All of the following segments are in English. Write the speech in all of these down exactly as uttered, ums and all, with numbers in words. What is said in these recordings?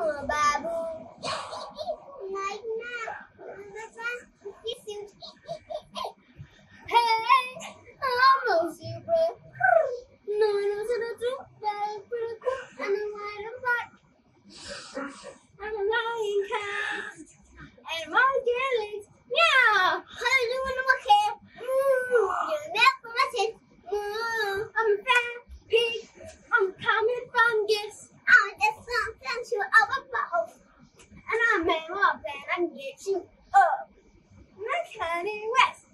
a baboon. Like now, that's why kiss you. Hey, I'm a zebra. No one knows how to do that. Pretty cool, and I'm right apart. I'm a lion cat, and my tail is meow. How you doing, okay? Mm, you're never listen. Mm, I'm a fat pig. I'm coming from this. I'm just something to our mouth. And I'm man up and I can get you up. My Kanye West.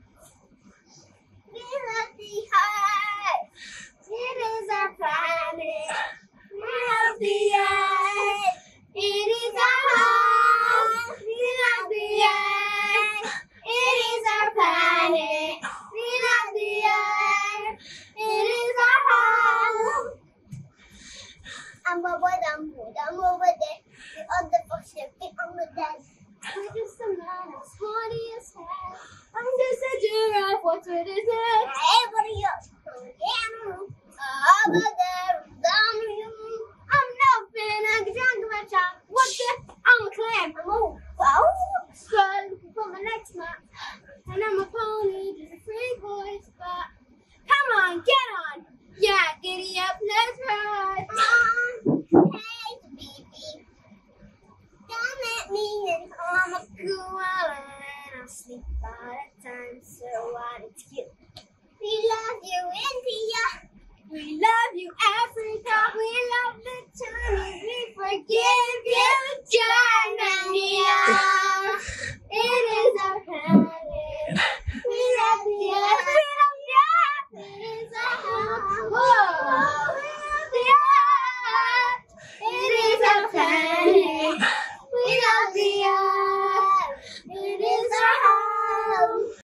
We love the high. It is our planet. We love the eye. It is our home. We love the eye. It is our planet. We love the eye. It is our home. I'm over them, I'm over there. The other folks here, I'm the dead. We're just a man as funny as hell. I'm just a giraffe, what's with his head? Hey, what are you? Yeah, I'm over there.